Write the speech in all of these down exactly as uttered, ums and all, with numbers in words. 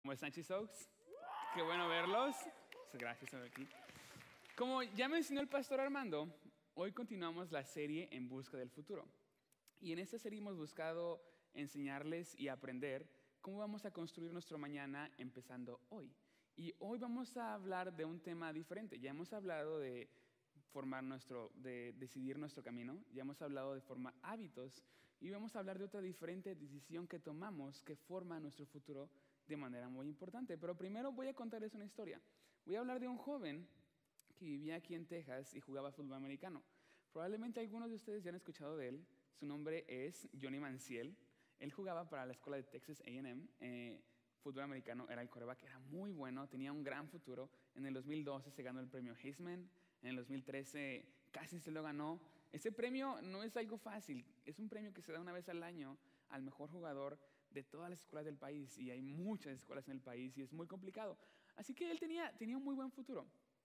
¿Cómo están, Chisokes? Qué bueno verlos. Gracias por aquí. Como ya mencionó el pastor Armando, hoy continuamos la serie En Busca del Futuro. Y en esta serie hemos buscado enseñarles y aprender cómo vamos a construir nuestro mañana empezando hoy. Y hoy vamos a hablar de un tema diferente. Ya hemos hablado de formar nuestro, de decidir nuestro camino, ya hemos hablado de formar hábitos y vamos a hablar de otra diferente decisión que tomamos que forma nuestro futuro de manera muy importante. Pero primero voy a contarles una historia. Voy a hablar de un joven que vivía aquí en Texas y jugaba fútbol americano. Probablemente algunos de ustedes ya han escuchado de él. Su nombre es Johnny Manziel. Él jugaba para la escuela de Texas A and M. Eh, fútbol americano, era el quarterback, era muy bueno, tenía un gran futuro. En el dos mil doce se ganó el premio Heisman. En el dos mil trece casi se lo ganó. Ese premio no es algo fácil. Es un premio que se da una vez al año al mejor jugador de todas las escuelas del país. Y hay muchas escuelas en el país y es muy complicado. Así que él tenía, tenía un muy buen futuro.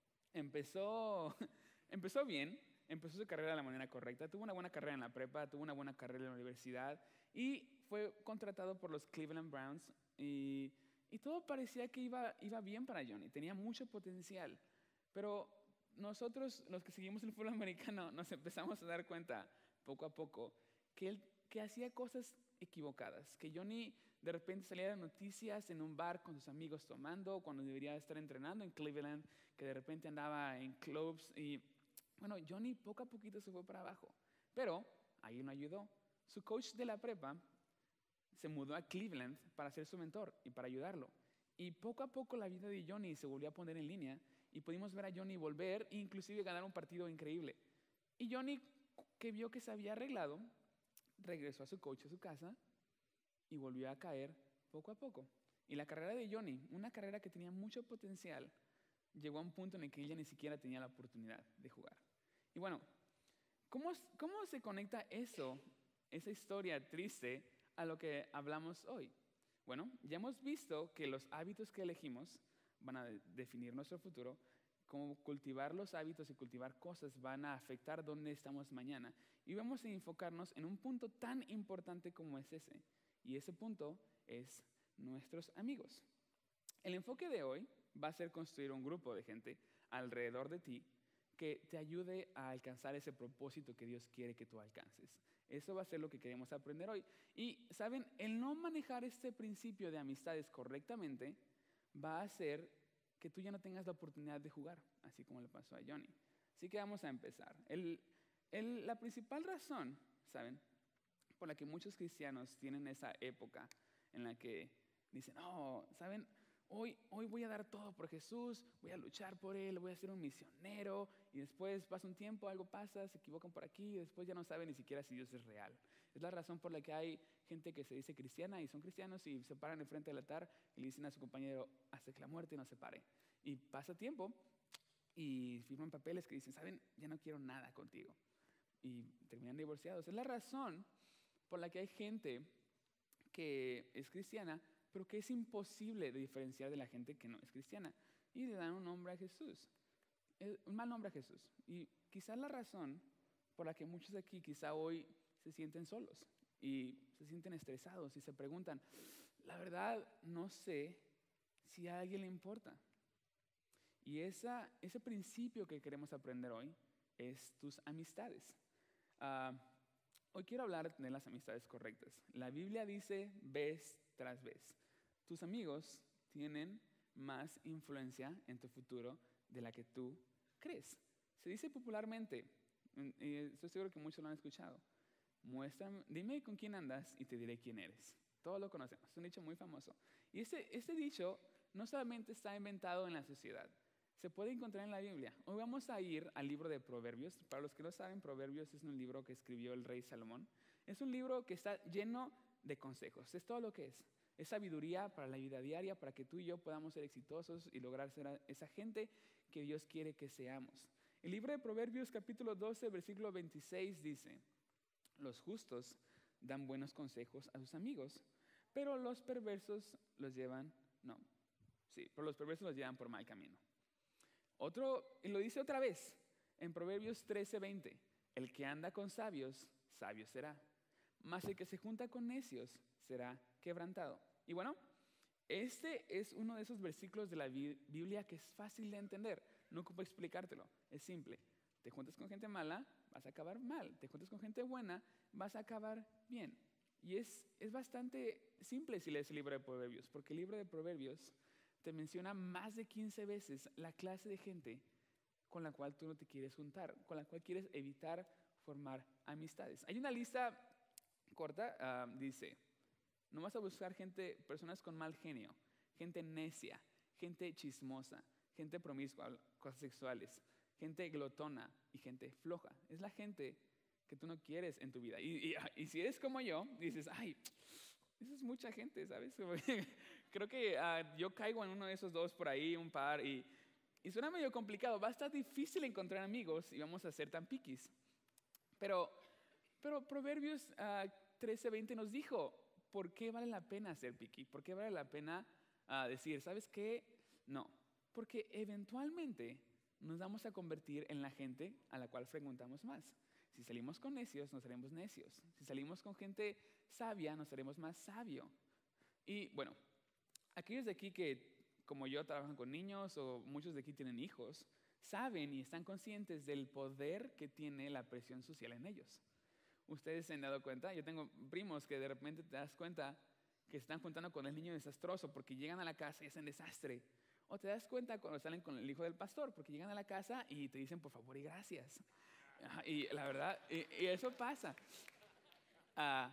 Empezó, empezó bien, empezó su carrera de la manera correcta. Tuvo una buena carrera en la prepa, tuvo una buena carrera en la universidad. Y fue contratado por los Cleveland Browns. Y, y todo parecía que iba, iba bien para Johnny. Tenía mucho potencial. Pero nosotros, los que seguimos el fútbol americano, nos empezamos a dar cuenta poco a poco que él que hacía cosas equivocadas, que Johnny de repente salía de noticias en un bar con sus amigos tomando cuando debería estar entrenando en Cleveland, que de repente andaba en clubs y bueno, Johnny poco a poquito se fue para abajo, pero ahí no ayudó. Su coach de la prepa se mudó a Cleveland para ser su mentor y para ayudarlo. Y poco a poco la vida de Johnny se volvió a poner en línea y pudimos ver a Johnny volver e inclusive ganar un partido increíble. Y Johnny, que vio que se había arreglado, regresó a su coach a su casa y volvió a caer poco a poco. Y la carrera de Johnny, una carrera que tenía mucho potencial, llegó a un punto en el que ella ni siquiera tenía la oportunidad de jugar. Y bueno, ¿cómo, cómo se conecta eso, esa historia triste, a lo que hablamos hoy? Bueno, ya hemos visto que los hábitos que elegimos van a definir nuestro futuro, cómo cultivar los hábitos y cultivar cosas van a afectar dónde estamos mañana. Y vamos a enfocarnos en un punto tan importante como es ese. Y ese punto es nuestros amigos. El enfoque de hoy va a ser construir un grupo de gente alrededor de ti que te ayude a alcanzar ese propósito que Dios quiere que tú alcances. Eso va a ser lo que queremos aprender hoy. Y, ¿saben? El no manejar este principio de amistades correctamente va a hacer que tú ya no tengas la oportunidad de jugar, así como le pasó a Johnny. Así que vamos a empezar. El, el, la principal razón, ¿saben?, por la que muchos cristianos tienen esa época en la que dicen, no, ¿saben?, Hoy, hoy voy a dar todo por Jesús, voy a luchar por Él, voy a ser un misionero, y después pasa un tiempo, algo pasa, se equivocan por aquí, y después ya no saben ni siquiera si Dios es real. Es la razón por la que hay gente que se dice cristiana y son cristianos y se paran enfrente del altar y le dicen a su compañero, hasta que la muerte nos separe. Y pasa tiempo y firman papeles que dicen, ¿saben? Ya no quiero nada contigo. Y terminan divorciados. Es la razón por la que hay gente que es cristiana, pero que es imposible de diferenciar de la gente que no es cristiana. Y le dan un nombre a Jesús, un mal nombre a Jesús. Y quizás la razón por la que muchos de aquí quizá hoy se sienten solos y se sienten estresados y se preguntan, la verdad no sé si a alguien le importa. Y esa, ese principio que queremos aprender hoy es tus amistades. Uh, hoy quiero hablar de las amistades correctas. La Biblia dice vez tras vez. Tus amigos tienen más influencia en tu futuro de la que tú crees. Se dice popularmente, y estoy seguro que muchos lo han escuchado, muéstrame, dime con quién andas y te diré quién eres. Todos lo conocemos, es un dicho muy famoso. Y este, este dicho no solamente está inventado en la sociedad, se puede encontrar en la Biblia. Hoy vamos a ir al libro de Proverbios. Para los que no saben, Proverbios es un libro que escribió el rey Salomón. Es un libro que está lleno de consejos, es todo lo que es. Es sabiduría para la vida diaria, para que tú y yo podamos ser exitosos y lograr ser esa gente que Dios quiere que seamos. El libro de Proverbios capítulo doce, versículo veintiséis dice, los justos dan buenos consejos a sus amigos, pero los perversos los llevan, no, sí, pero los perversos los llevan por mal camino. Otro, y lo dice otra vez, en Proverbios trece, veinte, el que anda con sabios, sabio será, mas el que se junta con necios será quebrantado. Y bueno, Este es uno de esos versículos de la Biblia que es fácil de entender. No ocupo explicártelo. Es simple. Te juntas con gente mala, vas a acabar mal. Te juntas con gente buena, vas a acabar bien. Y es, es bastante simple si lees el libro de Proverbios, porque el libro de Proverbios te menciona más de quince veces la clase de gente con la cual tú no te quieres juntar, con la cual quieres evitar formar amistades. Hay una lista corta, uh, dice, no vas a buscar gente, personas con mal genio, gente necia, gente chismosa, gente promiscua, cosas sexuales, gente glotona y gente floja. Es la gente que tú no quieres en tu vida. Y, y, y si eres como yo, dices, ay, eso es mucha gente, ¿sabes? Creo que uh, yo caigo en uno de esos dos por ahí, un par, y, y suena medio complicado. Va a estar difícil encontrar amigos y vamos a ser tan piquis. Pero, pero Proverbios uh, trece veinte nos dijo, ¿por qué vale la pena ser piqui? ¿Por qué vale la pena uh, decir, ¿sabes qué? No, porque eventualmente nos vamos a convertir en la gente a la cual frecuentamos más. Si salimos con necios, nos haremos necios. Si salimos con gente sabia, nos haremos más sabio. Y bueno, aquellos de aquí que, como yo, trabajan con niños o muchos de aquí tienen hijos, saben y están conscientes del poder que tiene la presión social en ellos. Ustedes se han dado cuenta, yo tengo primos que de repente te das cuenta que se están juntando con el niño desastroso porque llegan a la casa y hacen desastre. O te das cuenta cuando salen con el hijo del pastor porque llegan a la casa y te dicen por favor y gracias. Y la verdad, y, y eso pasa. Uh,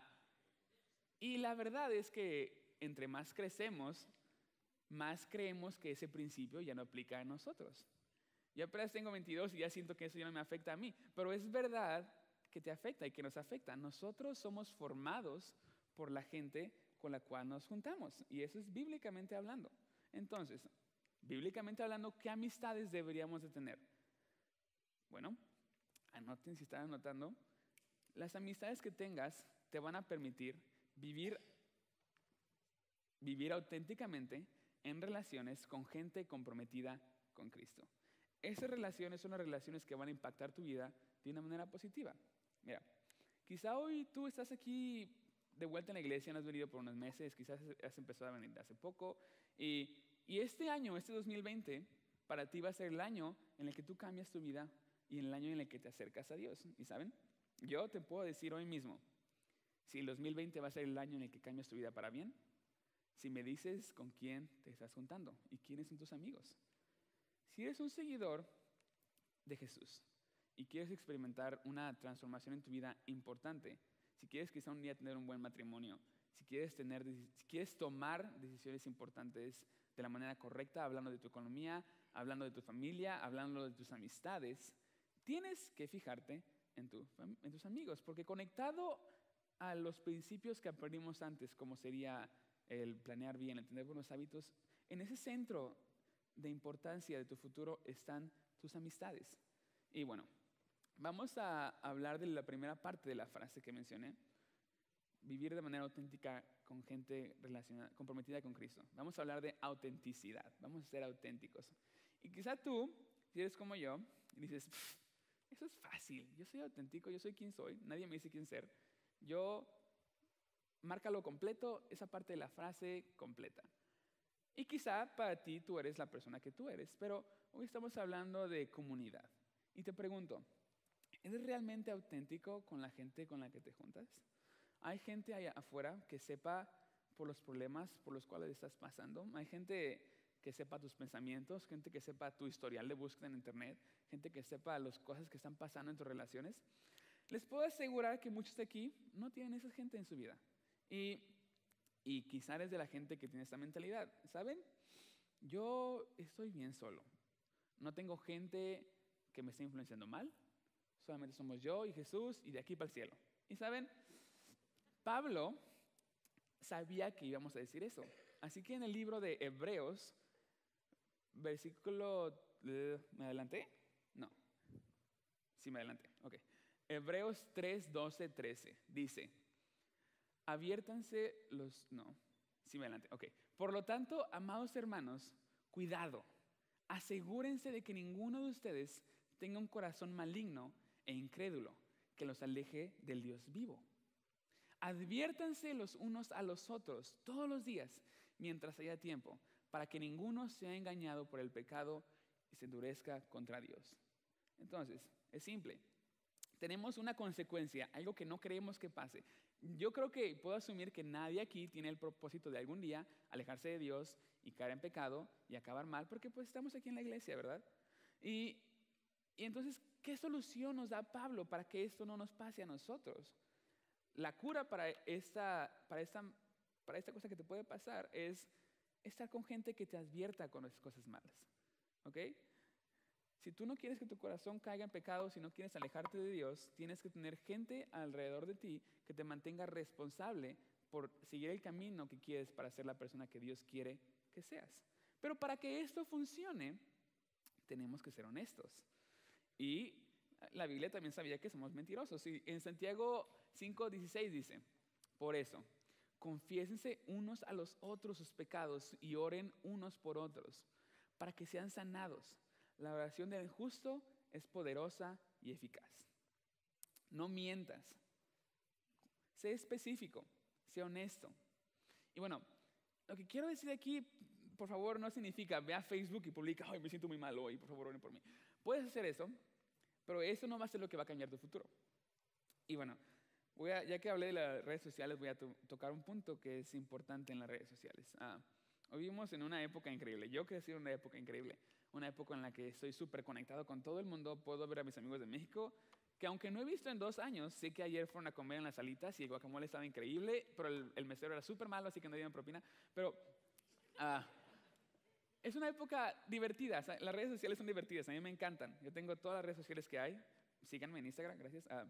y la verdad es que entre más crecemos, más creemos que ese principio ya no aplica a nosotros. Yo apenas tengo veintidós y ya siento que eso ya no me afecta a mí. Pero es verdad que te afecta y que nos afecta. Nosotros somos formados por la gente con la cual nos juntamos. Y eso es bíblicamente hablando. Entonces, bíblicamente hablando, ¿qué amistades deberíamos de tener? Bueno, anoten si están anotando. Las amistades que tengas te van a permitir vivir, vivir auténticamente en relaciones con gente comprometida con Cristo. Esas relaciones son las relaciones que van a impactar tu vida de una manera positiva. Mira, quizá hoy tú estás aquí de vuelta en la iglesia, no has venido por unos meses, quizás has empezado a venir de hace poco, y, y este año, este dos mil veinte, para ti va a ser el año en el que tú cambias tu vida y el año en el que te acercas a Dios. ¿Y saben? Yo te puedo decir hoy mismo, si el dos mil veinte va a ser el año en el que cambias tu vida para bien, si me dices con quién te estás juntando y quiénes son tus amigos. Si eres un seguidor de Jesús y quieres experimentar una transformación en tu vida importante, si quieres quizá un día tener un buen matrimonio, si quieres, tener, si quieres tomar decisiones importantes de la manera correcta, hablando de tu economía, hablando de tu familia, hablando de tus amistades, tienes que fijarte en, tu, en tus amigos, porque conectado a los principios que aprendimos antes, como sería el planear bien, el tener buenos hábitos, en ese centro de importancia de tu futuro están tus amistades. Y bueno, vamos a hablar de la primera parte de la frase que mencioné, vivir de manera auténtica con gente relacionada, comprometida con Cristo. Vamos a hablar de autenticidad, vamos a ser auténticos. Y quizá tú, si eres como yo, y dices, eso es fácil, yo soy auténtico, yo soy quien soy, nadie me dice quién ser. Yo, márcalo completo, esa parte de la frase completa. Y quizá para ti tú eres la persona que tú eres, pero hoy estamos hablando de comunidad. Y te pregunto, ¿eres realmente auténtico con la gente con la que te juntas? ¿Hay gente allá afuera que sepa por los problemas por los cuales estás pasando? ¿Hay gente que sepa tus pensamientos? ¿Gente que sepa tu historial de búsqueda en internet? ¿Gente que sepa las cosas que están pasando en tus relaciones? Les puedo asegurar que muchos de aquí no tienen esa gente en su vida. Y, y quizá eres de la gente que tiene esta mentalidad. ¿Saben? Yo estoy bien solo. No tengo gente que me esté influenciando mal. Solamente somos yo y Jesús y de aquí para el cielo. ¿Y saben? Pablo sabía que íbamos a decir eso. Así que en el libro de Hebreos, versículo... ¿Me adelanté? No. Sí, me adelanté. Ok. Hebreos tres, doce, trece. Dice, aviértanse los... No. Sí, me adelanté. Ok. Por lo tanto, amados hermanos, cuidado. Asegúrense de que ninguno de ustedes tenga un corazón maligno e incrédulo que los aleje del Dios vivo. Adviértanse los unos a los otros todos los días mientras haya tiempo, para que ninguno sea engañado por el pecado y se endurezca contra Dios. Entonces, es simple. Tenemos una consecuencia, algo que no queremos que pase. Yo creo que puedo asumir que nadie aquí tiene el propósito de algún día alejarse de Dios y caer en pecado y acabar mal, porque pues estamos aquí en la iglesia, ¿verdad? Y, y entonces, ¿qué solución nos da Pablo para que esto no nos pase a nosotros? La cura para esta, para esta, para esta cosa que te puede pasar es estar con gente que te advierta con las cosas malas, ¿ok? Si tú no quieres que tu corazón caiga en pecado, si no quieres alejarte de Dios, tienes que tener gente alrededor de ti que te mantenga responsable por seguir el camino que quieres para ser la persona que Dios quiere que seas. Pero para que esto funcione, tenemos que ser honestos. Y la Biblia también sabía que somos mentirosos. Y en Santiago cinco dieciséis dice, por eso, confiésense unos a los otros sus pecados y oren unos por otros, para que sean sanados. La oración del justo es poderosa y eficaz. No mientas. Sé específico. Sé honesto. Y bueno, lo que quiero decir aquí, por favor, no significa ve a Facebook y publica, ay, me siento muy mal hoy, por favor, oren por mí. Puedes hacer eso, pero eso no va a ser lo que va a cambiar tu futuro. Y bueno, voy a, ya que hablé de las redes sociales, voy a to- tocar un punto que es importante en las redes sociales. Ah, hoy vivimos en una época increíble. Yo crecí en una época increíble. Una época en la que estoy súper conectado con todo el mundo. Puedo ver a mis amigos de México, que aunque no he visto en dos años, sé que ayer fueron a comer en las salitas y el guacamole estaba increíble, pero el, el mesero era súper malo, así que no dieron propina. Pero ah, es una época divertida. Las redes sociales son divertidas, a mí me encantan. Yo tengo todas las redes sociales que hay. Síganme en Instagram, gracias. Ah,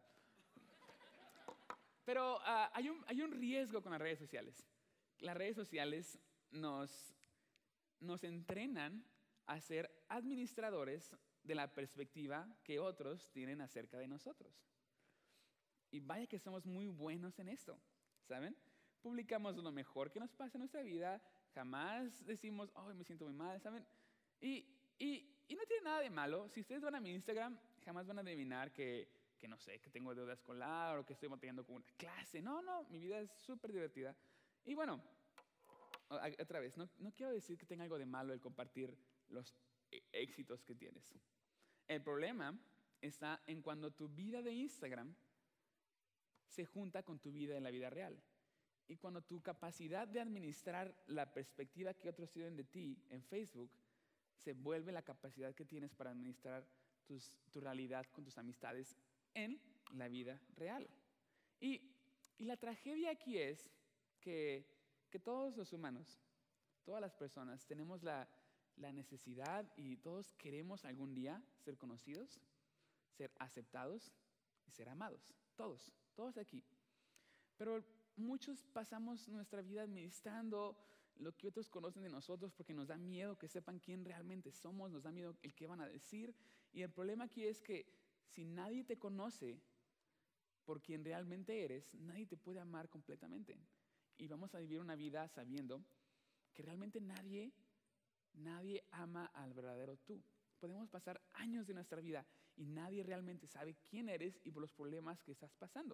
pero ah, hay, un, hay un riesgo con las redes sociales. Las redes sociales nos, nos entrenan a ser administradores de la perspectiva que otros tienen acerca de nosotros. Y vaya que somos muy buenos en esto, ¿saben? Publicamos lo mejor que nos pasa en nuestra vida, jamás decimos, oh, me siento muy mal, ¿saben? Y, y, y no tiene nada de malo. Si ustedes van a mi Instagram, jamás van a adivinar que, que no sé, que tengo deuda escolar o que estoy batallando con una clase. No, no, mi vida es súper divertida. Y bueno, otra vez, no, no quiero decir que tenga algo de malo el compartir los éxitos que tienes. El problema está en cuando tu vida de Instagram se junta con tu vida en la vida real. Y cuando tu capacidad de administrar la perspectiva que otros tienen de ti en Facebook se vuelve la capacidad que tienes para administrar tus, tu realidad con tus amistades en la vida real. Y, y la tragedia aquí es que, que todos los humanos, todas las personas, tenemos la, la necesidad y todos queremos algún día ser conocidos, ser aceptados y ser amados. Todos, todos aquí. Pero muchos pasamos nuestra vida administrando lo que otros conocen de nosotros porque nos da miedo que sepan quién realmente somos, nos da miedo el qué van a decir. Y el problema aquí es que si nadie te conoce por quien realmente eres, nadie te puede amar completamente. Y vamos a vivir una vida sabiendo que realmente nadie, nadie ama al verdadero tú. Podemos pasar años de nuestra vida y nadie realmente sabe quién eres y por los problemas que estás pasando.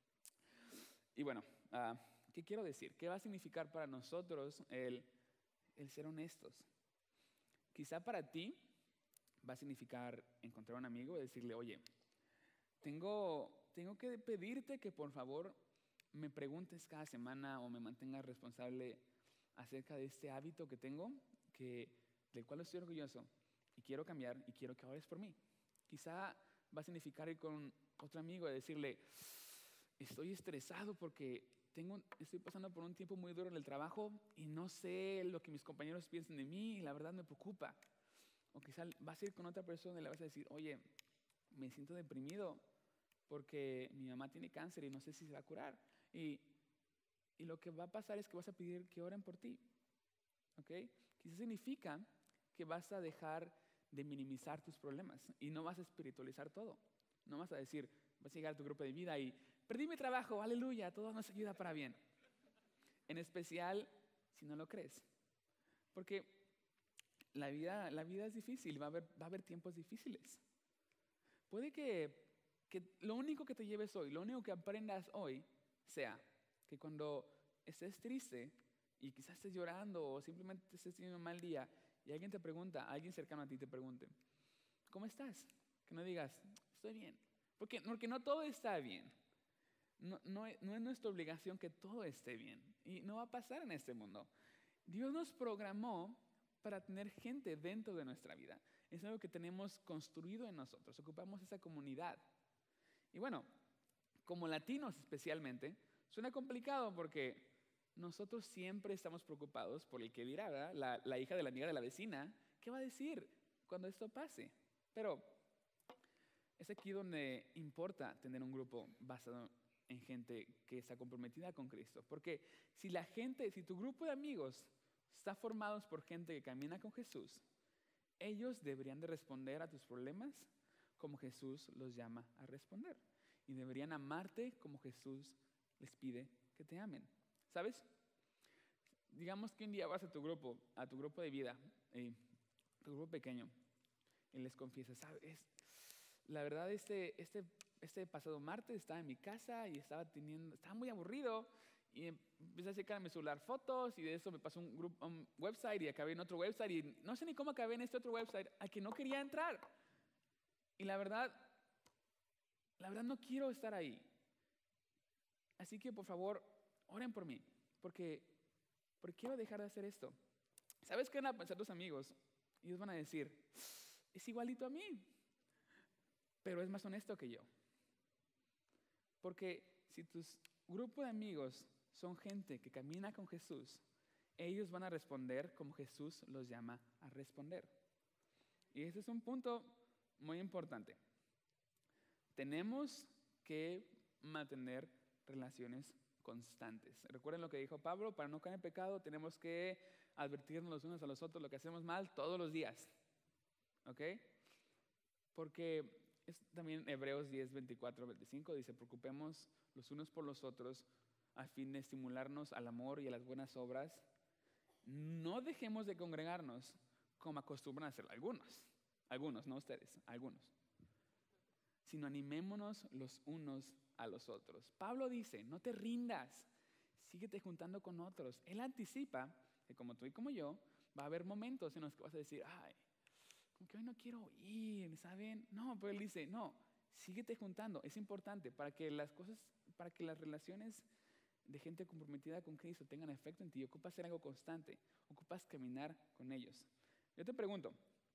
Y bueno, uh, ¿qué quiero decir? ¿Qué va a significar para nosotros el, el ser honestos? Quizá para ti va a significar encontrar un amigo y decirle, oye, tengo, tengo que pedirte que por favor me preguntes cada semana o me mantengas responsable acerca de este hábito que tengo, que, del cual estoy orgulloso y quiero cambiar y quiero que ores por mí. Quizá va a significar ir con otro amigo y decirle, estoy estresado porque tengo, estoy pasando por un tiempo muy duro en el trabajo y no sé lo que mis compañeros piensan de mí y la verdad me preocupa. O quizá vas a ir con otra persona y le vas a decir, oye, me siento deprimido porque mi mamá tiene cáncer y no sé si se va a curar. Y, y lo que va a pasar es que vas a pedir que oren por ti. ¿Ok? Quizá significa que vas a dejar de minimizar tus problemas y no vas a espiritualizar todo. No vas a decir, vas a llegar a tu grupo de vida y perdí mi trabajo, aleluya, todo nos ayuda para bien. En especial si no lo crees. Porque la vida, la vida es difícil, va a haber, va a haber tiempos difíciles. Puede que, que lo único que te lleves hoy, lo único que aprendas hoy, sea que cuando estés triste, y quizás estés llorando o simplemente estés teniendo un mal día y alguien te pregunta, alguien cercano a ti te pregunte, ¿cómo estás? Que no digas, estoy bien. Porque, porque no todo está bien. No, no, no es nuestra obligación que todo esté bien. Y no va a pasar en este mundo. Dios nos programó para tener gente dentro de nuestra vida. Es algo que tenemos construido en nosotros. Ocupamos esa comunidad. Y bueno, como latinos especialmente, suena complicado porque nosotros siempre estamos preocupados por el que dirá, ¿verdad? La, la hija de la amiga de la vecina, ¿qué va a decir cuando esto pase? Pero es aquí donde importa tener un grupo basado en gente que está comprometida con Cristo. Porque si la gente, si tu grupo de amigos está formado por gente que camina con Jesús, ellos deberían de responder a tus problemas como Jesús los llama a responder. Y deberían amarte como Jesús les pide que te amen. ¿Sabes? Digamos que un día vas a tu grupo, a tu grupo de vida, eh, tu grupo pequeño, y les confiesas, ¿sabes? La verdad, este, este, este pasado martes estaba en mi casa y estaba teniendo, estaba muy aburrido y empecé a checar en mi celular fotos y de eso me pasó un, grupo, un website y acabé en otro website y no sé ni cómo acabé en este otro website al que no quería entrar. Y la verdad, la verdad no quiero estar ahí. Así que por favor, oren por mí, porque, porque quiero dejar de hacer esto. ¿Sabes qué van a pensar tus amigos? Y ellos van a decir, es igualito a mí, pero es más honesto que yo. Porque si tus grupo de amigos son gente que camina con Jesús, ellos van a responder como Jesús los llama a responder. Y ese es un punto muy importante. Tenemos que mantener relaciones constantes. Recuerden lo que dijo Pablo, para no caer en pecado tenemos que advertirnos los unos a los otros lo que hacemos mal todos los días. ¿Ok? Porque es también Hebreos diez, veinticuatro, veinticinco dice, preocupemos los unos por los otros a fin de estimularnos al amor y a las buenas obras. No dejemos de congregarnos como acostumbran a hacer algunos. Algunos, no ustedes, algunos. Sino animémonos los unos a los otros. Pablo dice, no te rindas, síguete juntando con otros. Él anticipa que como tú y como yo, va a haber momentos en los que vas a decir, ay, como que hoy no quiero ir, ¿saben? No, pero él dice, no, síguete juntando. Es importante para que las cosas, para que las relaciones de gente comprometida con Cristo tengan efecto en ti. Ocupas ser algo constante, ocupas caminar con ellos. Yo te pregunto,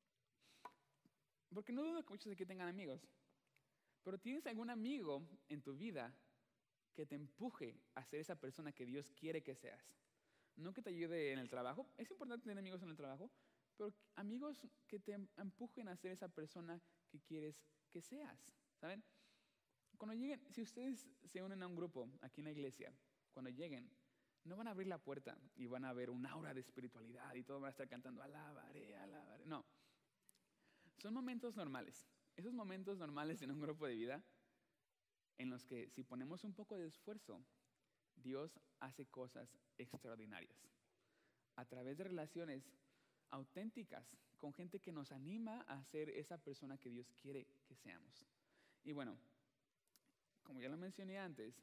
porque no dudo que muchos de aquí tengan amigos, pero ¿tienes algún amigo en tu vida que te empuje a ser esa persona que Dios quiere que seas? No que te ayude en el trabajo, es importante tener amigos en el trabajo, pero amigos que te empujen a ser esa persona que quieres que seas, ¿saben? Cuando lleguen, si ustedes se unen a un grupo aquí en la iglesia, cuando lleguen, no van a abrir la puerta y van a ver un aura de espiritualidad y todos van a estar cantando alabaré, alabaré. No, son momentos normales. Esos momentos normales en un grupo de vida en los que si ponemos un poco de esfuerzo, Dios hace cosas extraordinarias. A través de relaciones auténticas con gente que nos anima a ser esa persona que Dios quiere que seamos. Y bueno, como ya lo mencioné antes,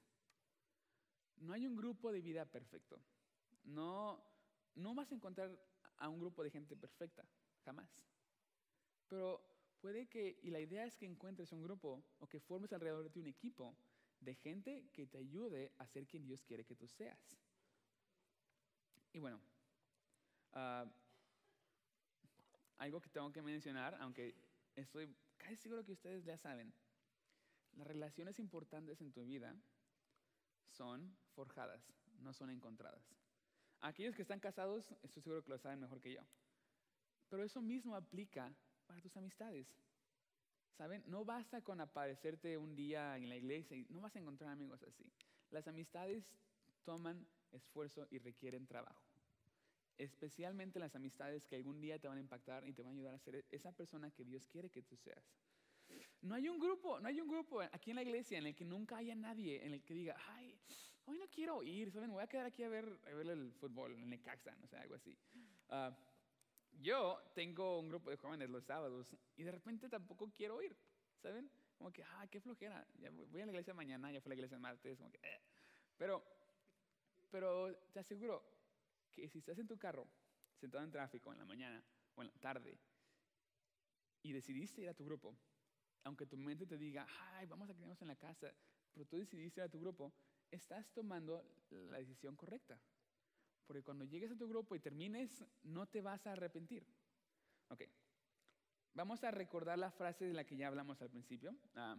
no hay un grupo de vida perfecto. No, no vas a encontrar a un grupo de gente perfecta, jamás. Pero puede que, y la idea es que encuentres un grupo o que formes alrededor de un equipo de gente que te ayude a ser quien Dios quiere que tú seas. Y bueno, uh, algo que tengo que mencionar, aunque estoy casi seguro que ustedes ya saben, las relaciones importantes en tu vida son forjadas, no son encontradas. Aquellos que están casados, estoy seguro que lo saben mejor que yo. Pero eso mismo aplica para tus amistades. ¿Saben? No basta con aparecerte un día en la iglesia y no vas a encontrar amigos así. Las amistades toman esfuerzo y requieren trabajo. Especialmente las amistades que algún día te van a impactar y te van a ayudar a ser esa persona que Dios quiere que tú seas. No hay un grupo, no hay un grupo aquí en la iglesia en el que nunca haya nadie en el que diga, ay, hoy no quiero ir, ¿saben? Me voy a quedar aquí a ver, a ver el fútbol, el Necaxa, no sé, algo así. Uh, Yo tengo un grupo de jóvenes los sábados y de repente tampoco quiero ir, ¿saben? Como que, ah, qué flojera, ya voy a la iglesia mañana, ya fui a la iglesia el martes, como que, eh. Pero, pero te aseguro que si estás en tu carro, sentado en tráfico en la mañana o en la tarde, y decidiste ir a tu grupo, aunque tu mente te diga, ay, vamos a quedarnos en la casa, pero tú decidiste ir a tu grupo, estás tomando la decisión correcta. Porque cuando llegues a tu grupo y termines, no te vas a arrepentir. Ok, vamos a recordar la frase de la que ya hablamos al principio. Ah,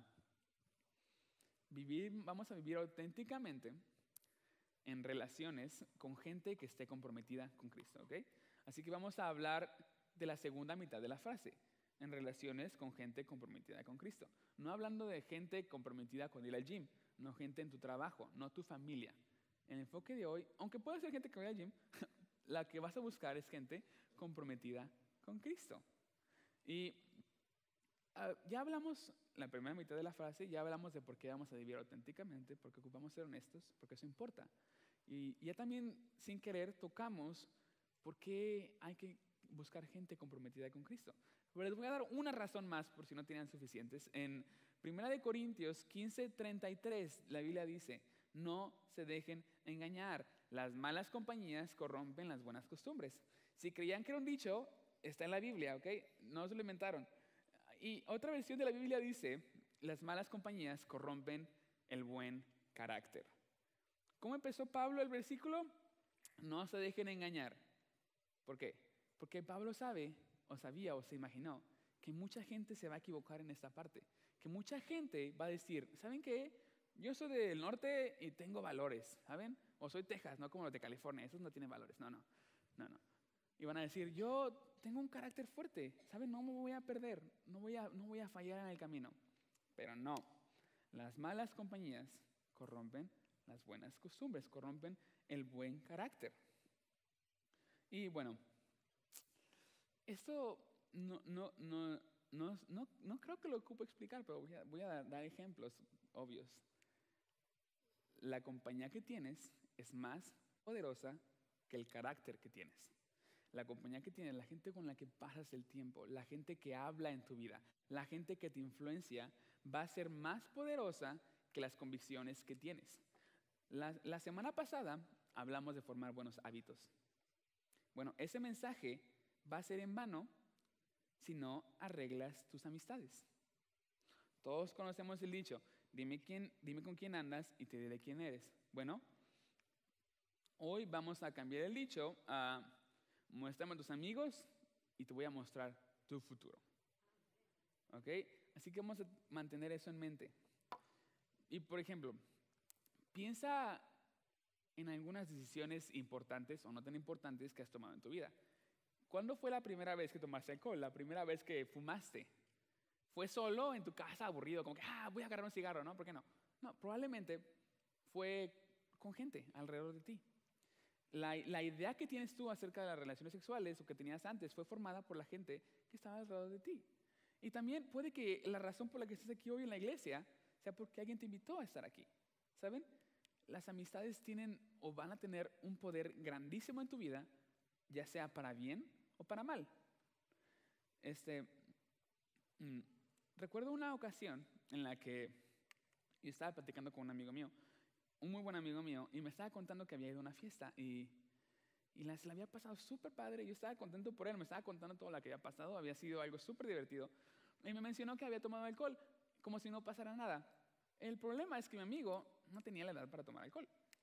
vivir, vamos a vivir auténticamente en relaciones con gente que esté comprometida con Cristo, ¿ok? Así que vamos a hablar de la segunda mitad de la frase, en relaciones con gente comprometida con Cristo. No hablando de gente comprometida con ir al gym, no gente en tu trabajo, no tu familia. El enfoque de hoy, aunque puede ser gente que vaya al gym, la que vas a buscar es gente comprometida con Cristo. Y uh, ya hablamos, la primera mitad de la frase, ya hablamos de por qué vamos a vivir auténticamente, porque ocupamos ser honestos, porque eso importa. Y ya también, sin querer, tocamos por qué hay que buscar gente comprometida con Cristo. Pero les voy a dar una razón más, por si no tenían suficientes. En primera de Corintios quince, treinta y tres, la Biblia dice, no se dejen engañar. Las malas compañías corrompen las buenas costumbres. Si creían que era un dicho, está en la Biblia, ¿ok? No se lo inventaron. Y otra versión de la Biblia dice, las malas compañías corrompen el buen carácter. ¿Cómo empezó Pablo el versículo? No se dejen engañar. ¿Por qué? Porque Pablo sabe, o sabía, o se imaginó, que mucha gente se va a equivocar en esta parte. Que mucha gente va a decir, ¿saben qué? Yo soy del norte y tengo valores, ¿saben? O soy Texas, no como los de California, esos no tienen valores. No, no, no, no. Y van a decir, yo tengo un carácter fuerte, ¿saben? No me voy a perder, no voy a, no voy a fallar en el camino. Pero no, las malas compañías corrompen las buenas costumbres, corrompen el buen carácter. Y bueno, esto no, no, no, no, no, no creo que lo ocupo explicar, pero voy a, voy a dar ejemplos obvios. La compañía que tienes es más poderosa que el carácter que tienes. La compañía que tienes, la gente con la que pasas el tiempo, la gente que habla en tu vida, la gente que te influencia, va a ser más poderosa que las convicciones que tienes. La, la semana pasada hablamos de formar buenos hábitos. Bueno, ese mensaje va a ser en vano si no arreglas tus amistades. Todos conocemos el dicho, dime, quién, dime con quién andas y te diré quién eres. Bueno, hoy vamos a cambiar el dicho a muéstrame a tus amigos y te voy a mostrar tu futuro. ¿Ok? Así que vamos a mantener eso en mente. Y por ejemplo, piensa en algunas decisiones importantes o no tan importantes que has tomado en tu vida. ¿Cuándo fue la primera vez que tomaste alcohol? ¿La primera vez que fumaste? ¿Fue solo en tu casa aburrido? Como que, ah, voy a agarrar un cigarro, ¿no? ¿Por qué no? No, probablemente fue con gente alrededor de ti. La, la idea que tienes tú acerca de las relaciones sexuales o que tenías antes fue formada por la gente que estaba alrededor de ti. Y también puede que la razón por la que estás aquí hoy en la iglesia sea porque alguien te invitó a estar aquí. ¿Saben? Las amistades tienen o van a tener un poder grandísimo en tu vida, ya sea para bien o para mal. Este, mm, recuerdo una ocasión en la que yo estaba platicando con un amigo mío, un muy buen amigo mío, y me estaba contando que había ido a una fiesta y, y la, se la había pasado súper padre. Yo estaba contento por él, me estaba contando todo lo que había pasado, había sido algo súper divertido. Y me mencionó que había tomado alcohol, como si no pasara nada. El problema es que mi amigo no tenía la edad para tomar alcohol.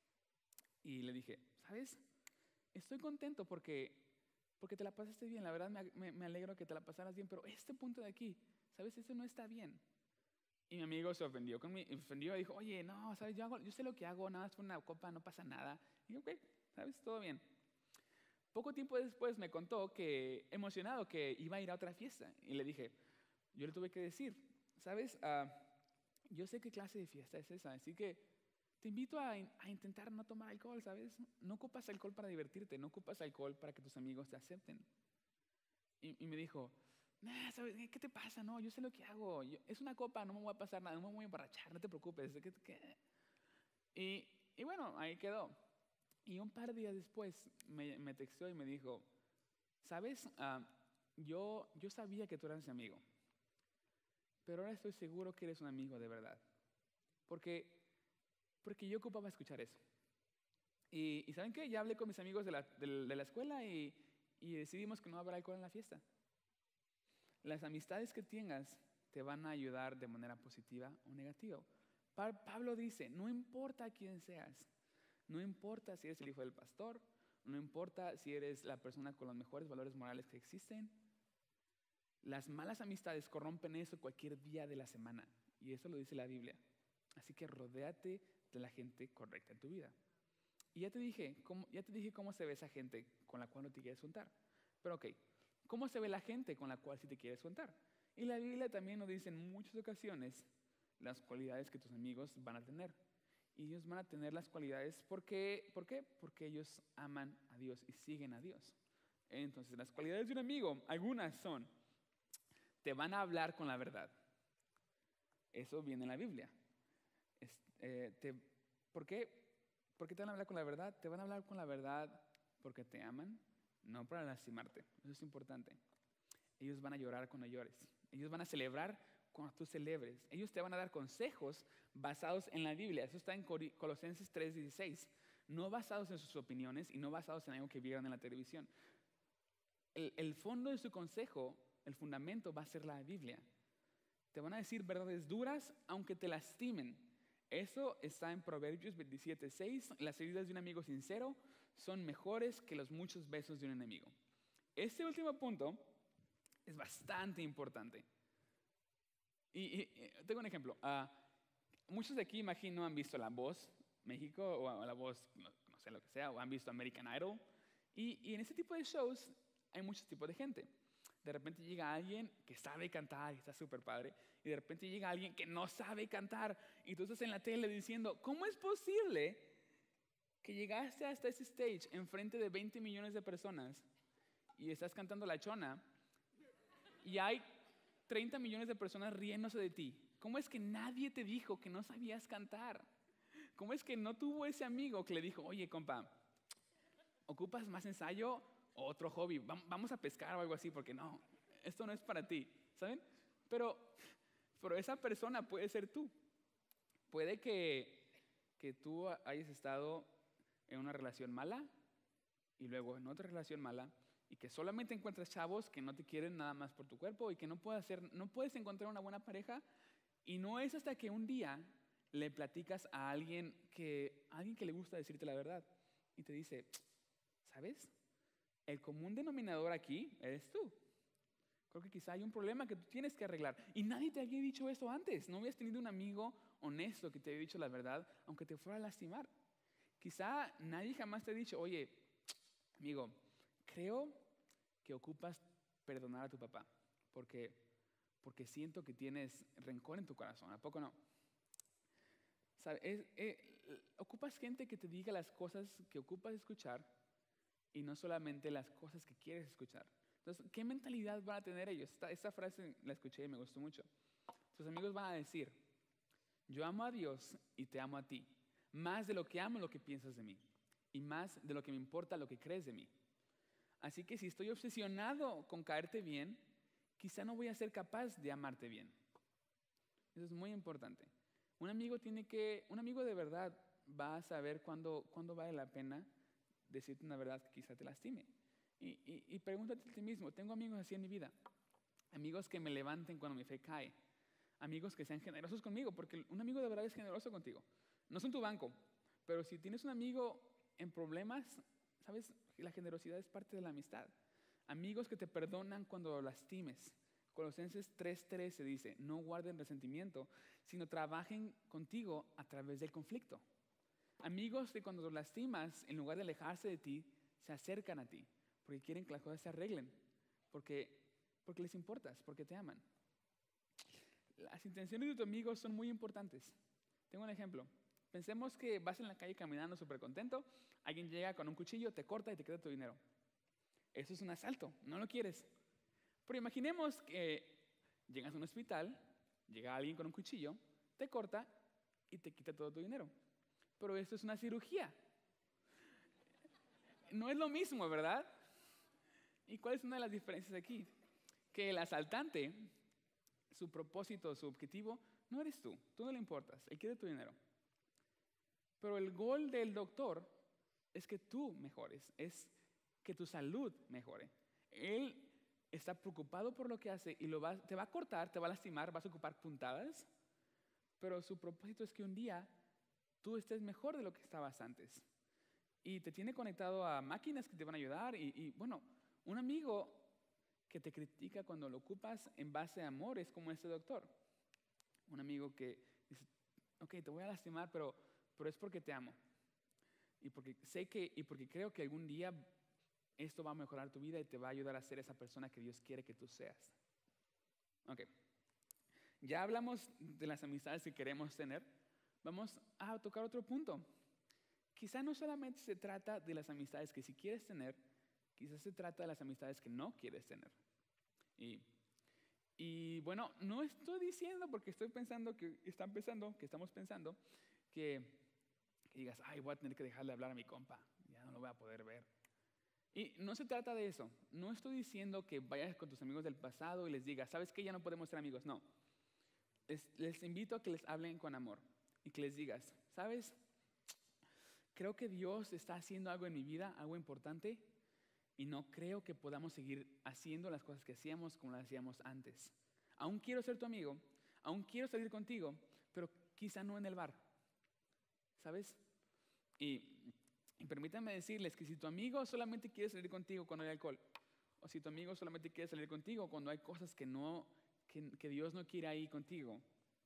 Y le dije, ¿sabes? Estoy contento porque, porque te la pasaste bien, la verdad me, me, me alegro que te la pasaras bien, pero este punto de aquí, ¿sabes? Eso no está bien. Y mi amigo se ofendió, con mi, ofendió y dijo, oye, no, ¿sabes? Yo, hago, yo sé lo que hago, nada más por una copa, no pasa nada. Y yo, ok, ¿sabes? Todo bien. Poco tiempo después me contó que, emocionado, que iba a ir a otra fiesta. Y le dije, yo le tuve que decir, ¿sabes? Uh, yo sé qué clase de fiesta es esa, así que te invito a, a intentar no tomar alcohol, ¿sabes? No ocupas alcohol para divertirte, no ocupas alcohol para que tus amigos te acepten. Y, y me dijo, nah, ¿sabes? ¿Qué te pasa? No, yo sé lo que hago. Yo, es una copa, no me voy a pasar nada, no me voy a emborrachar, no te preocupes. ¿Qué, qué? Y, y bueno, ahí quedó. Y un par de días después me, me texteó y me dijo, ¿sabes? Uh, yo, yo sabía que tú eras mi amigo, pero ahora estoy seguro que eres un amigo de verdad. Porque, porque yo ocupaba escuchar eso. Y, y ¿saben qué? Ya hablé con mis amigos de la, de, de la escuela y, y decidimos que no habrá alcohol en la fiesta. Las amistades que tengas te van a ayudar de manera positiva o negativa. Pa- Pablo dice, no importa quién seas, no importa si eres el hijo del pastor, no importa si eres la persona con los mejores valores morales que existen, las malas amistades corrompen eso cualquier día de la semana. Y eso lo dice la Biblia. Así que rodéate de la gente correcta en tu vida. Y ya te dije, cómo, ya te dije cómo se ve esa gente con la cual no te quieres juntar. Pero ok, ¿cómo se ve la gente con la cual sí te quieres juntar? Y la Biblia también nos dice en muchas ocasiones las cualidades que tus amigos van a tener. Y ellos van a tener las cualidades porque, ¿por qué? Porque ellos aman a Dios y siguen a Dios. Entonces, las cualidades de un amigo, algunas son, te van a hablar con la verdad. Eso viene en la Biblia. Es, eh, te, ¿Por qué? ¿Por qué te van a hablar con la verdad? Te van a hablar con la verdad porque te aman, no para lastimarte. Eso es importante. Ellos van a llorar cuando llores. Ellos van a celebrar cuando tú celebres. Ellos te van a dar consejos basados en la Biblia. Eso está en Colosenses tres dieciséis. No basados en sus opiniones y no basados en algo que vieron en la televisión. El, el fondo de su consejo, el fundamento va a ser la Biblia. Te van a decir verdades duras aunque te lastimen. Eso está en Proverbios veintisiete seis. Las heridas de un amigo sincero son mejores que los muchos besos de un enemigo. Este último punto es bastante importante. Y, y, y tengo un ejemplo. Uh, muchos de aquí, imagino, han visto La Voz México o La Voz, no, no sé lo que sea, o han visto American Idol. Y, y en ese tipo de shows hay muchos tipos de gente. De repente llega alguien que sabe cantar y está súper padre. Y de repente llega alguien que no sabe cantar. Y tú estás en la tele diciendo, ¿cómo es posible que llegaste hasta ese stage enfrente de veinte millones de personas y estás cantando La Chona y hay treinta millones de personas riéndose de ti? ¿Cómo es que nadie te dijo que no sabías cantar? ¿Cómo es que no tuvo ese amigo que le dijo, oye, compa, ¿ocupas más ensayo o otro hobby? Vamos a pescar o algo así, porque no, esto no es para ti, ¿saben? Pero, pero esa persona puede ser tú. Puede que, que tú hayas estado en una relación mala y luego en otra relación mala y que solamente encuentras chavos que no te quieren nada más por tu cuerpo y que no puedes, hacer, no puedes encontrar una buena pareja, y no es hasta que un día le platicas a alguien que, a alguien que le gusta decirte la verdad y te dice, ¿sabes? El común denominador aquí eres tú. Creo que quizá hay un problema que tú tienes que arreglar. Y nadie te había dicho eso antes. No habías tenido un amigo honesto que te había dicho la verdad, aunque te fuera a lastimar. Quizá nadie jamás te ha dicho, oye, amigo, creo que ocupas perdonar a tu papá, porque, porque siento que tienes rencor en tu corazón. ¿A poco no? ¿Sabe? Es, eh, ocupas gente que te diga las cosas que ocupas escuchar y no solamente las cosas que quieres escuchar. Entonces, ¿qué mentalidad van a tener ellos? Esta, esta frase la escuché y me gustó mucho. Tus amigos van a decir, yo amo a Dios y te amo a ti, más de lo que amo lo que piensas de mí y más de lo que me importa lo que crees de mí. Así que si estoy obsesionado con caerte bien, quizá no voy a ser capaz de amarte bien. Eso es muy importante. Un amigo tiene que, un amigo de verdad va a saber cuándo, cuándo vale la pena decirte una verdad que quizá te lastime. Y, y, y pregúntate a ti mismo, ¿tengo amigos así en mi vida? Amigos que me levanten cuando mi fe cae. Amigos que sean generosos conmigo, porque un amigo de verdad es generoso contigo. No son tu banco, pero si tienes un amigo en problemas, ¿sabes? La generosidad es parte de la amistad. Amigos que te perdonan cuando lo lastimes. Colosenses tres trece dice, no guarden resentimiento, sino trabajen contigo a través del conflicto. Amigos que cuando los lastimas, en lugar de alejarse de ti, se acercan a ti, porque quieren que las cosas se arreglen, porque, porque les importas, porque te aman. Las intenciones de tu amigo son muy importantes. Tengo un ejemplo. Pensemos que vas en la calle caminando súper contento, alguien llega con un cuchillo, te corta y te quita tu dinero. Eso es un asalto, no lo quieres. Pero imaginemos que llegas a un hospital, llega alguien con un cuchillo, te corta y te quita todo tu dinero. Pero esto es una cirugía. No es lo mismo, ¿verdad? ¿Y cuál es una de las diferencias aquí? Que el asaltante, su propósito, su objetivo, no eres tú, tú no le importas, él quiere tu dinero. Pero el gol del doctor es que tú mejores, es que tu salud mejore. Él está preocupado por lo que hace y lo va, te va a cortar, te va a lastimar, vas a ocupar puntadas, pero su propósito es que un día tú estés mejor de lo que estabas antes. Y te tiene conectado a máquinas que te van a ayudar y, y bueno, un amigo que te critica cuando lo ocupas en base a amor es como este doctor. Un amigo que dice, ok, te voy a lastimar, pero, pero es porque te amo. Y porque sé que, y porque creo que algún día esto va a mejorar tu vida y te va a ayudar a ser esa persona que Dios quiere que tú seas. Ok. Ya hablamos de las amistades que queremos tener. Vamos a tocar otro punto. Quizá no solamente se trata de las amistades que sí quieres tener, quizás se trata de las amistades que no quieres tener. Y, y bueno, no estoy diciendo porque estoy pensando que están pensando, que estamos pensando, que, que digas, ay, voy a tener que dejarle hablar a mi compa, ya no lo voy a poder ver. Y no se trata de eso. No estoy diciendo que vayas con tus amigos del pasado y les digas, ¿sabes qué? Ya no podemos ser amigos. No. Les, les invito a que les hablen con amor y que les digas, ¿sabes? Creo que Dios está haciendo algo en mi vida, algo importante, y no creo que podamos seguir haciendo las cosas que hacíamos como las hacíamos antes. Aún quiero ser tu amigo, aún quiero salir contigo, pero quizá no en el bar, ¿sabes? Y, y permítanme decirles que si tu amigo solamente quiere salir contigo cuando hay alcohol, o si tu amigo solamente quiere salir contigo cuando hay cosas que, no, que, que Dios no quiere ahí contigo,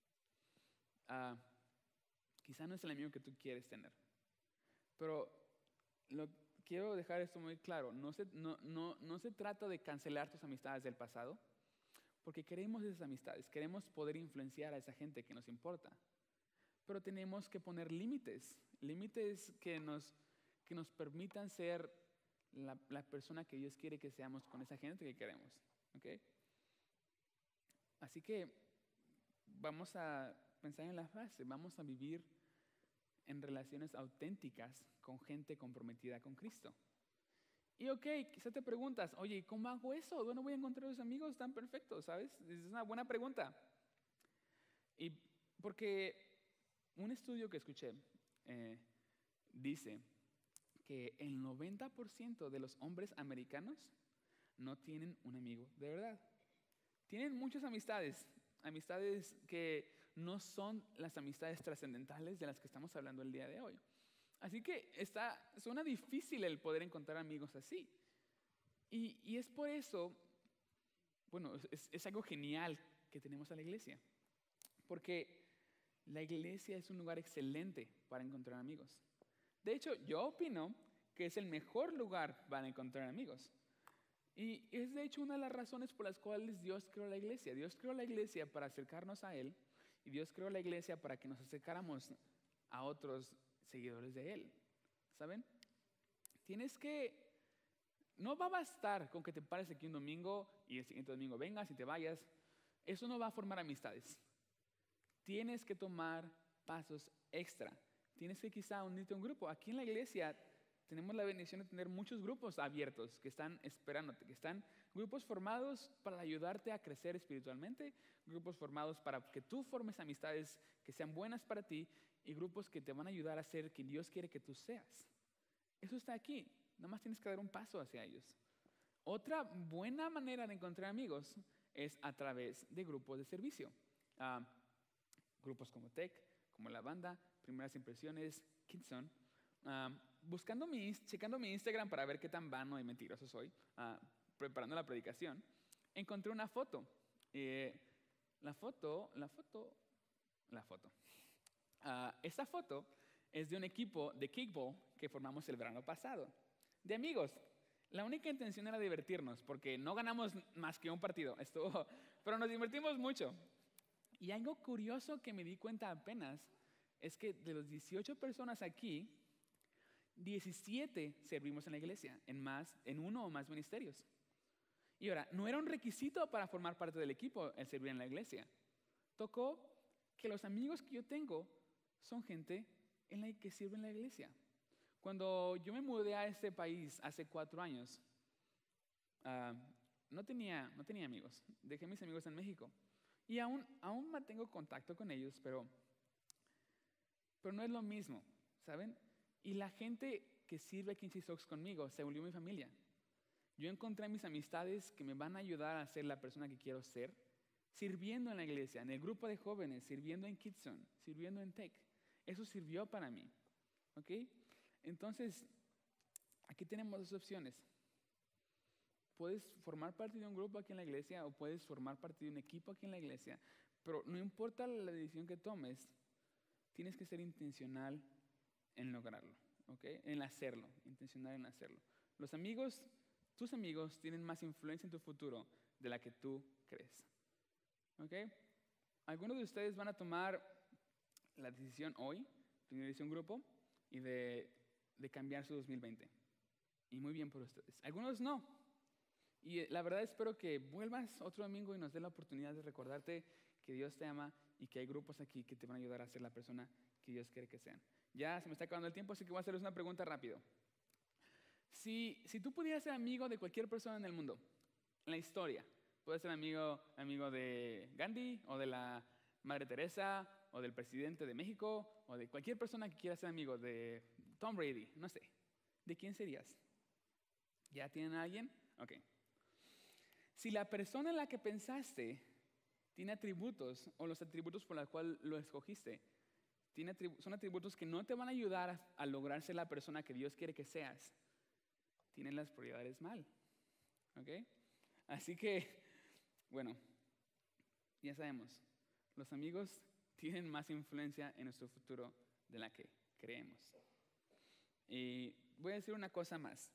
uh, quizá no es el amigo que tú quieres tener. Pero lo, quiero dejar esto muy claro, no se, no, no, no se trata de cancelar tus amistades del pasado, porque queremos esas amistades, queremos poder influenciar a esa gente que nos importa, pero tenemos que poner límites, límites que nos, que nos permitan ser la, la persona que Dios quiere que seamos con esa gente que queremos, ¿okay? Así que vamos a pensar en la frase, vamos a vivir en relaciones auténticas con gente comprometida con Cristo. Y ok, quizás te preguntas, oye, ¿cómo hago eso? ¿Dónde voy a encontrar a los amigos tan perfectos? ¿Sabes? Es una buena pregunta. Y porque un estudio que escuché eh, dice que el noventa por ciento de los hombres americanos no tienen un amigo de verdad. Tienen muchas amistades, amistades que no son las amistades trascendentales de las que estamos hablando el día de hoy. Así que está, suena difícil el poder encontrar amigos así. Y, y es por eso, bueno, es, es algo genial que tenemos a la iglesia. Porque la iglesia es un lugar excelente para encontrar amigos. De hecho, yo opino que es el mejor lugar para encontrar amigos. Y es de hecho una de las razones por las cuales Dios creó la iglesia. Dios creó la iglesia para acercarnos a Él. Y Dios creó la iglesia para que nos acercáramos a otros seguidores de Él. ¿Saben? Tienes que... No va a bastar con que te pares aquí un domingo y el siguiente domingo vengas y te vayas. Eso no va a formar amistades. Tienes que tomar pasos extra. Tienes que quizá unirte a un grupo. Aquí en la iglesia tenemos la bendición de tener muchos grupos abiertos que están esperándote, que están grupos formados para ayudarte a crecer espiritualmente, grupos formados para que tú formes amistades que sean buenas para ti y grupos que te van a ayudar a ser quien Dios quiere que tú seas. Eso está aquí. Nada más tienes que dar un paso hacia ellos. Otra buena manera de encontrar amigos es a través de grupos de servicio. Uh, grupos como Tech, como La Banda, Primeras Impresiones, Kidson. Uh, buscando mi, checando mi Instagram para ver qué tan vano y mentiroso soy, uh, preparando la predicación, encontré una foto. Eh, la foto, la foto, la foto. Uh, esta foto es de un equipo de kickball que formamos el verano pasado. De amigos. La única intención era divertirnos, porque no ganamos más que un partido, estuvo, pero nos divertimos mucho. Y algo curioso que me di cuenta apenas es que de los dieciocho personas aquí, diecisiete servimos en la iglesia, en, más, en uno o más ministerios. Y ahora, no era un requisito para formar parte del equipo el servir en la iglesia. Tocó que los amigos que yo tengo son gente en la que sirve en la iglesia. Cuando yo me mudé a este país hace cuatro años, uh, no, tenía, no tenía amigos. Dejé mis amigos en México. Y aún, aún mantengo contacto con ellos, pero, pero no es lo mismo, ¿saben? Y la gente que sirve a Quincy Sox conmigo se volvió mi familia. Yo encontré mis amistades que me van a ayudar a ser la persona que quiero ser, sirviendo en la iglesia, en el grupo de jóvenes, sirviendo en Kidzone, sirviendo en Tech. Eso sirvió para mí. ¿Ok? Entonces, aquí tenemos dos opciones. Puedes formar parte de un grupo aquí en la iglesia o puedes formar parte de un equipo aquí en la iglesia, pero no importa la decisión que tomes, tienes que ser intencional en lograrlo, ¿ok? En hacerlo, intencional en hacerlo. Los amigos, tus amigos tienen más influencia en tu futuro de la que tú crees, ¿ok? Algunos de ustedes van a tomar la decisión hoy de unirse a un grupo y de, de cambiar su dos mil veinte. Y muy bien por ustedes. Algunos no. Y la verdad espero que vuelvas otro domingo y nos dé la oportunidad de recordarte que Dios te ama y que hay grupos aquí que te van a ayudar a ser la persona que Dios quiere que sean. Ya se me está acabando el tiempo, así que voy a hacerles una pregunta rápido. Si, si tú pudieras ser amigo de cualquier persona en el mundo, en la historia, puedes ser amigo, amigo de Gandhi o de la Madre Teresa o del presidente de México o de cualquier persona que quiera ser amigo de Tom Brady, no sé. ¿De quién serías? ¿Ya tienen a alguien? Ok. Si la persona en la que pensaste tiene atributos, o los atributos por los cuales lo escogiste, tiene atribu- son atributos que no te van a ayudar a, a lograr ser la persona que Dios quiere que seas, tienes las prioridades mal. ¿Ok? Así que, bueno, ya sabemos, los amigos tienen más influencia en nuestro futuro de la que creemos. Y voy a decir una cosa más.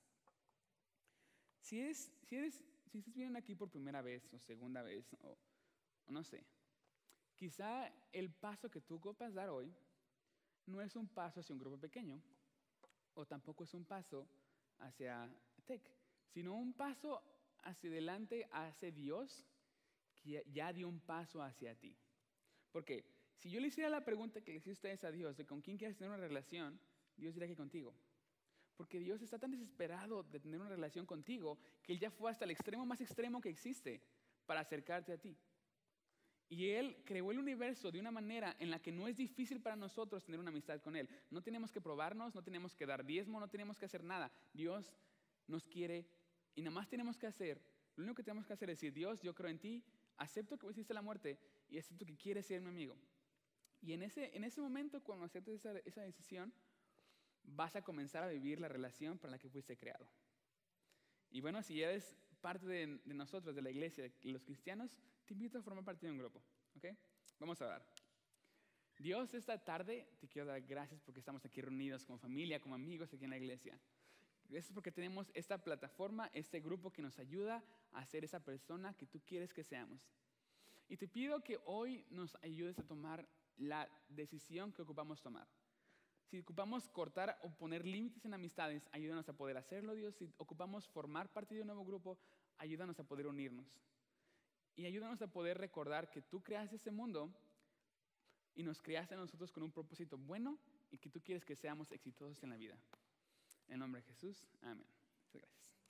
Si, es, si, eres, si estás viendo aquí por primera vez o segunda vez, o, o no sé, quizá el paso que tú ocupas dar hoy no es un paso hacia un grupo pequeño, o tampoco es un paso hacia Tech, sino un paso hacia adelante hacia Dios, que ya dio un paso hacia ti. Porque si yo le hiciera la pregunta que le hiciste ustedes a Dios, de con quién quieres tener una relación, Dios diría que contigo. Porque Dios está tan desesperado de tener una relación contigo que Él ya fue hasta el extremo más extremo que existe para acercarte a ti. Y Él creó el universo de una manera en la que no es difícil para nosotros tener una amistad con Él. No tenemos que probarnos, no tenemos que dar diezmo, no tenemos que hacer nada. Dios nos quiere y nada más tenemos que hacer, lo único que tenemos que hacer es decir, Dios, yo creo en ti, acepto que hiciste la muerte y acepto que quieres ser mi amigo. Y en ese, en ese momento, cuando aceptes esa, esa decisión, vas a comenzar a vivir la relación para la que fuiste creado. Y bueno, si eres parte de, de nosotros, de la iglesia, de los cristianos, te invito a formar parte de un grupo. ¿Ok? Vamos a orar. Dios, esta tarde te quiero dar gracias porque estamos aquí reunidos como familia, como amigos aquí en la iglesia. Gracias porque tenemos esta plataforma, este grupo que nos ayuda a ser esa persona que tú quieres que seamos. Y te pido que hoy nos ayudes a tomar la decisión que ocupamos tomar. Si ocupamos cortar o poner límites en amistades, ayúdanos a poder hacerlo, Dios. Si ocupamos formar parte de un nuevo grupo, ayúdanos a poder unirnos. Y ayúdanos a poder recordar que tú creaste este mundo y nos creaste a nosotros con un propósito bueno y que tú quieres que seamos exitosos en la vida. En nombre de Jesús, amén. Muchas gracias.